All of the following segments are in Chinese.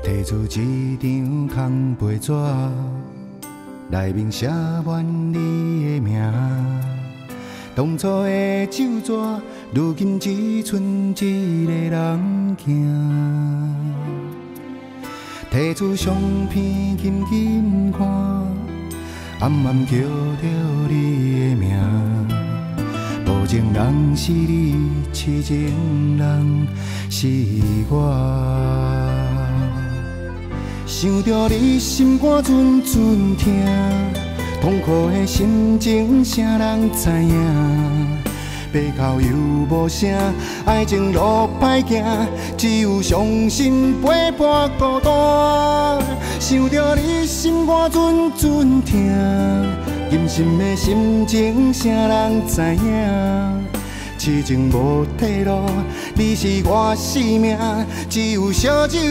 提出一张空白纸，内面写满你的名。当初的酒桌，如今只剩一个人行。提出相片，紧紧看，暗暗叫着你的名。无情人是你，痴情人是我。想着你心肝阵阵痛，痛苦的心情谁人知影？背后又无声，爱情路歹行，只有伤心陪伴孤单。想着你心肝阵阵痛，任心的心情谁人知影？痴情无退路，你是我生命，只有烧酒，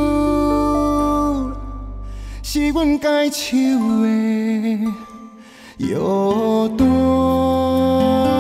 是阮解手的药单。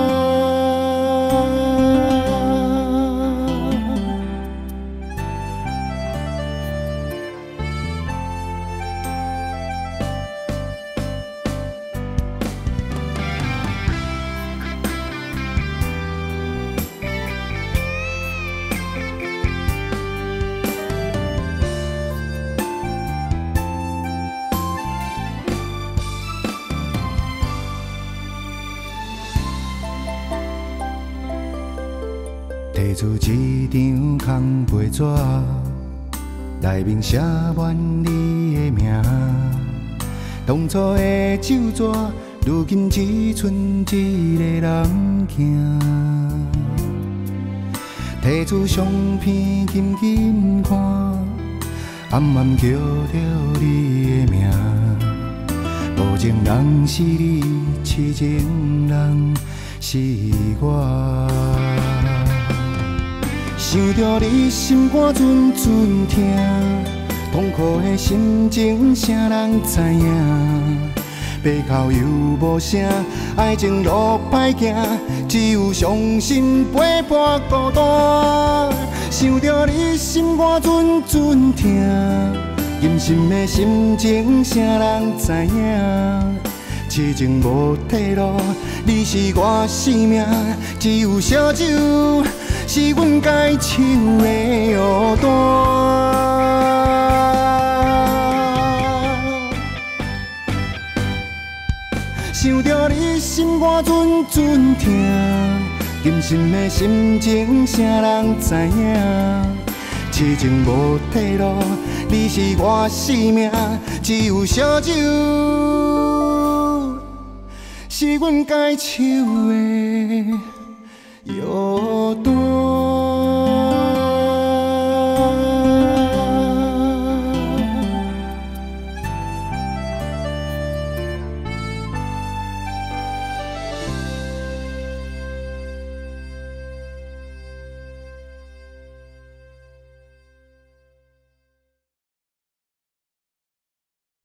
提出一张空白纸，内面写满你的名。当初的酒桌，如今只剩一个人行。提出相片，紧紧看，暗暗叫着你的名。无情人是你，痴情人是我。想着你心肝阵阵痛，痛苦的心情谁人知影？背后又无声，爱情路歹行，只有伤心陪伴孤单。想着你心肝阵阵痛，任心的心情谁人知影？痴情无退路，你是我生命，只有烧酒，是阮解手的药单。想着你心肝阵阵痛，任心的心情谁人知影？痴情无退路，你是我生命，只有烧酒，是阮解手的药单。